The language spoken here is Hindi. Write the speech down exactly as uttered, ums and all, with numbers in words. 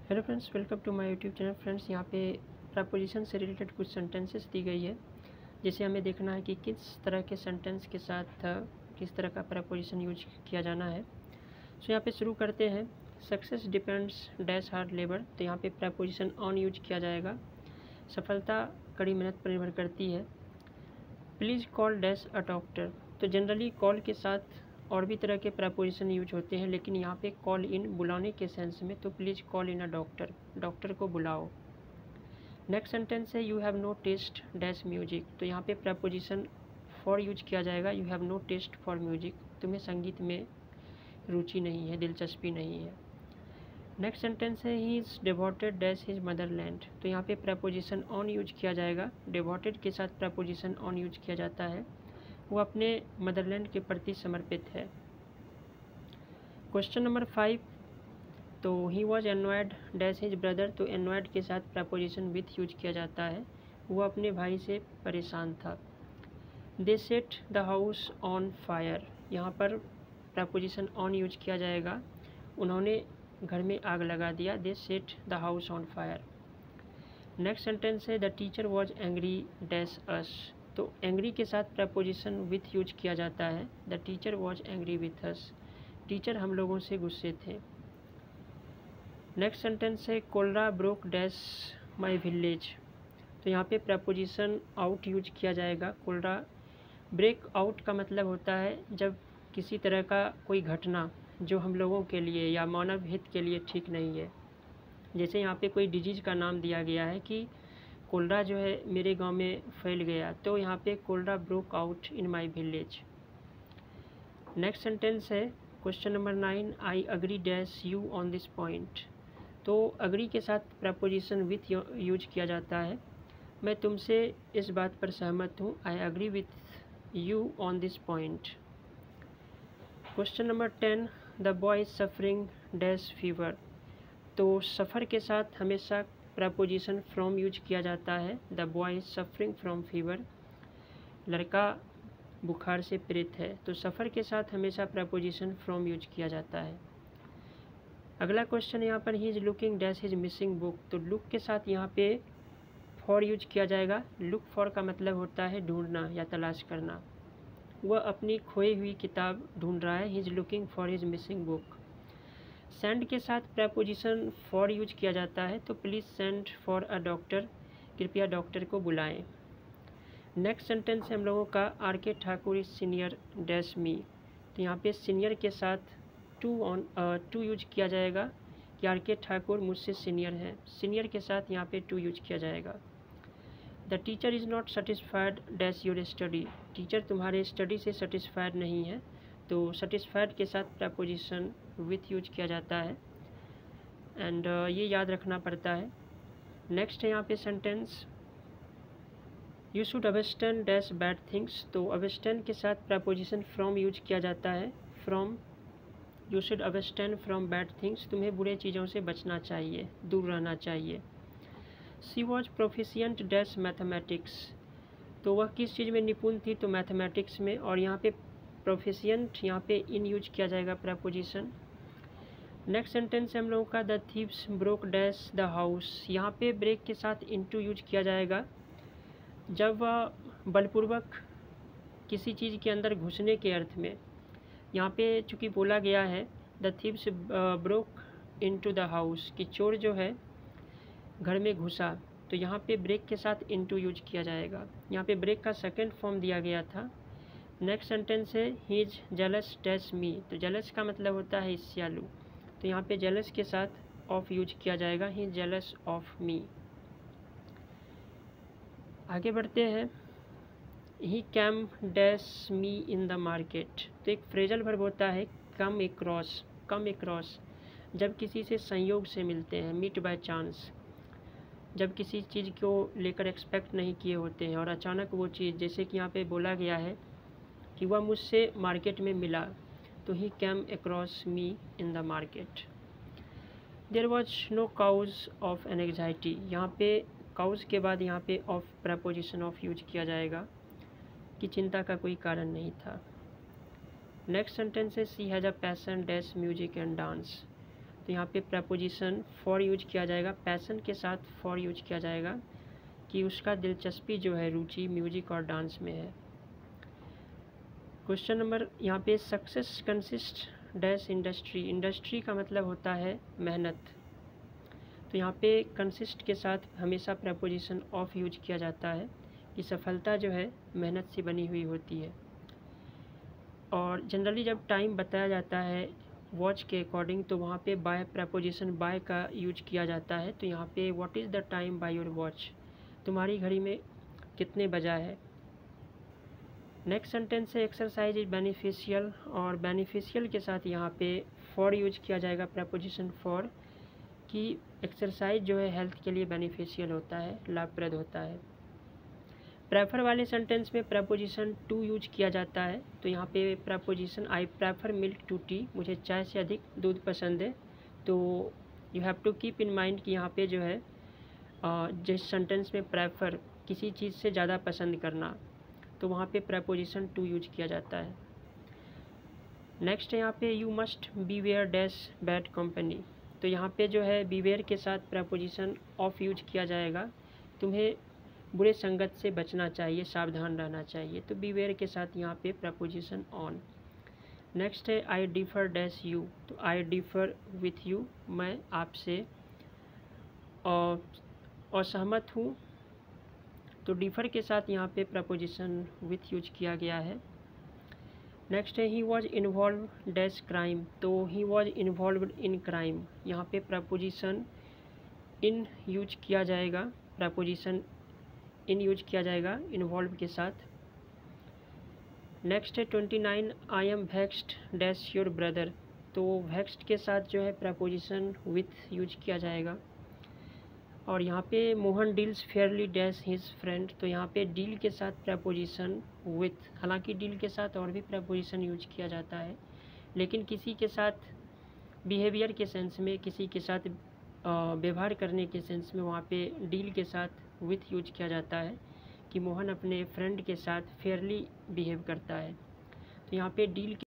Hello friends, welcome to my YouTube channel. Friends, यहाँ पे प्रपोजिशन से रिलेटेड कुछ सेंटेंसेस दी गई है, जिसे हमें देखना है कि किस तरह के सेंटेंस के साथ किस तरह का प्रपोजिशन यूज किया जाना है। सो यहाँ पे शुरू करते हैं। Success depends dash hard labour, तो यहाँ पे प्रपोजिशन ऑन यूज किया जाएगा। सफलता कड़ी मेहनत पर निर्भर करती है। Please call dash a doctor, तो जनरली कॉल के साथ और भी तरह के प्रपोजिशन यूज होते हैं, लेकिन यहाँ पे कॉल इन बुलाने के सेंस में, तो please call in a doctor, doctor को बुलाओ। नेक्स्ट सेंटेंस है you have no taste dash music, तो यहाँ पे प्रपोजिशन फॉर यूज किया जाएगा। You have no taste for music, तुम्हें संगीत में रुचि नहीं है, दिलचस्पी नहीं है। नेक्स्ट सेंटेंस है he is devoted dash his motherland, तो यहाँ पे प्रपोजिशन ऑन यूज किया जाएगा। डिवोटेड के साथ प्रपोजिशन ऑन यूज किया जाता है, वो अपने मदरलैंड के प्रति समर्पित है। क्वेश्चन नंबर फाइव, तो he was annoyed dash his brother, तो एनॉयड के साथ प्रपोजिशन विथ यूज किया जाता है, वो अपने भाई से परेशान था। They set the house on fire, यहाँ पर प्रपोजिशन ऑन यूज किया जाएगा। उन्होंने घर में आग लगा दिया। They set the house on fire. Next sentence है the teacher was angry dash us, तो एंग्री के साथ प्रपोजिशन विथ यूज किया जाता है। The teacher was angry with us, teacher हम लोगों से गुस्से थे। नेक्स्ट सेंटेंस है cholera broke dash my village, तो यहाँ पे प्रपोजिशन आउट यूज किया जाएगा। कोलरा ब्रेक आउट का मतलब होता है जब किसी तरह का कोई घटना जो हम लोगों के लिए या मानव हित के लिए ठीक नहीं है। जैसे यहाँ पे कोई डिजीज़ का नाम दिया गया है कि कोलरा जो है मेरे गांव में फैल गया, तो यहाँ पे cholera broke out in my village. Next sentence है question number nine, I agree dash you on this point, तो अग्री के साथ प्रपोजिशन विथ यूज किया जाता है। मैं तुमसे इस बात पर सहमत हूँ। I agree with you on this point. Question number ten, the boy is suffering dash fever, तो सफ़र के साथ हमेशा प्रपोजिशन फ्रॉम यूज किया जाता है। The boy is suffering from fever, लड़का बुखार से पीड़ित है, तो सफ़र के साथ हमेशा प्रपोजिशन फ्रॉम यूज किया जाता है। अगला क्वेश्चन यहाँ पर he is looking dash his missing book, तो लुक के साथ यहाँ पे फॉर यूज किया जाएगा। लुक फॉर का मतलब होता है ढूंढना या तलाश करना। वह अपनी खोई हुई किताब ढूंढ रहा है। He is looking for his missing book. Send के साथ प्रपोजिशन फॉर यूज किया जाता है, तो please send for a doctor, कृपया डॉक्टर को बुलाएं। नेक्स्ट सेंटेंस है हम लोगों का R K Thakur is senior dash me, तो यहाँ पे सीनियर के साथ टू ऑन टू यूज किया जाएगा कि आर के ठाकुर मुझसे सीनियर हैं। सीनियर के साथ यहाँ पे टू यूज किया जाएगा। The teacher is not satisfied dash your study, teacher तुम्हारे स्टडी से सेटिस्फाइड नहीं है, तो सेटिस्फाइड के साथ प्रपोजिशन विथ यूज किया जाता है। एंड uh, ये याद रखना पड़ता है। नेक्स्ट है यहाँ पे sentence you should abstain dash bad things, तो अबस्टैंड के साथ प्रपोजिशन फ्रॉम यूज किया जाता है। From, you should abstain from bad things, तुम्हें बुरे चीज़ों से बचना चाहिए, दूर रहना चाहिए। She was proficient dash mathematics, तो वह किस चीज़ में निपुण थी, तो मैथमेटिक्स में, और यहाँ पे प्रोफिशिएंट यहाँ पे इन यूज किया जाएगा प्रपोजिशन। नेक्स्ट सेंटेंस है हम लोगों का the thieves broke dash the house, यहाँ पे ब्रेक के साथ इनटू यूज किया जाएगा जब वह बलपूर्वक किसी चीज़ के अंदर घुसने के अर्थ में। यहाँ पे चूँकि बोला गया है the thieves broke into the house, कि चोर जो है घर में घुसा, तो यहाँ पे ब्रेक के साथ इनटू यूज किया जाएगा। यहाँ पे ब्रेक का सेकेंड फॉर्म दिया गया था। नेक्स्ट सेंटेंस है he is jealous dash me, तो जेलस का मतलब होता है ईर्ष्यालु, तो यहाँ पे जेलस के साथ ऑफ यूज किया जाएगा। He is jealous of me. आगे बढ़ते हैं। He came dash me in the market, तो एक फ्रेजल वर्ब होता है कम एक्रॉस। कम एक्रॉस जब किसी से संयोग से मिलते हैं, मीट बाय चांस, जब किसी चीज़ को लेकर एक्सपेक्ट नहीं किए होते हैं और अचानक वो चीज़, जैसे कि यहाँ पे बोला गया है कि वह मुझसे मार्केट में मिला, तो he came across me in the market. There was no cause of an anxiety, यहाँ पे काउज के बाद यहाँ पे ऑफ प्रपोजिशन ऑफ यूज किया जाएगा कि चिंता का कोई कारण नहीं था। नेक्स्ट सेंटेंस है she has a passion dash music and dance, तो यहाँ पे प्रपोजिशन फॉर यूज किया जाएगा, पैशन के साथ फॉर यूज किया जाएगा कि उसका दिलचस्पी जो है, रुचि म्यूजिक और डांस में है। क्वेश्चन नंबर यहाँ पे success consist dash industry. Industry का मतलब होता है मेहनत, तो यहाँ पे कंसिस्ट के साथ हमेशा प्रपोजिशन ऑफ यूज किया जाता है कि सफलता जो है मेहनत से बनी हुई होती है। और जनरली जब टाइम बताया जाता है वॉच के अकॉर्डिंग तो वहाँ पे बाय प्रपोजिशन बाय का यूज किया जाता है। तो यहाँ पे what is the time by your watch, तुम्हारी घड़ी में कितने बजा है। नेक्स्ट सेंटेंस है एक्सरसाइज इज बेनिफिशियल, और बेनिफिशियल के साथ यहाँ पे फॉर यूज किया जाएगा प्रपोजिशन फॉर कि एक्सरसाइज जो है हेल्थ के लिए बेनिफिशियल होता है, लाभप्रद होता है। प्रेफर वाले सेंटेंस में प्रपोजिशन टू यूज किया जाता है, तो यहाँ पे preposition I prefer milk to tea, मुझे चाय से अधिक दूध पसंद है। तो you have to keep in mind कि यहाँ पे जो है जिस सेंटेंस में प्रेफर किसी चीज़ से ज़्यादा पसंद करना, तो वहाँ पे प्रपोजिशन टू यूज किया जाता है। नेक्स्ट है यहाँ पे you must beware dash bad company, तो यहाँ पे जो है बीवेयर के साथ प्रपोजिशन ऑफ यूज किया जाएगा, तुम्हें बुरे संगत से बचना चाहिए, सावधान रहना चाहिए। तो बीवेयर के साथ यहाँ पे प्रपोजिशन ऑन। नेक्स्ट है आई डिफर डैश यू, तो आई डिफर विथ यू, मैं आपसे असहमत हूँ, तो डिफर के साथ यहाँ पे प्रपोजिशन विथ यूज किया गया है। नेक्स्ट है he was involve dash crime, तो he was involve in crime, यहाँ पे प्रपोजिशन इन यूज किया जाएगा, प्रपोजिशन इन यूज किया जाएगा इन्वॉल्व के साथ। नेक्स्ट है twenty nine I am vexed dash your brother, तो वेक्स्ड के साथ जो है प्रपोजिशन विथ यूज किया जाएगा। और यहाँ पे Mohan deals fairly dash his friend, तो यहाँ पे डील के साथ प्रपोजिशन विथ, हालांकि डील के साथ और भी प्रपोजिशन यूज किया जाता है, लेकिन किसी के साथ बिहेवियर के सेंस में, किसी के साथ व्यवहार करने के सेंस में वहाँ पे डील के साथ विथ यूज किया जाता है कि मोहन अपने फ्रेंड के साथ फेयरली बिहेव करता है। तो यहाँ पे डील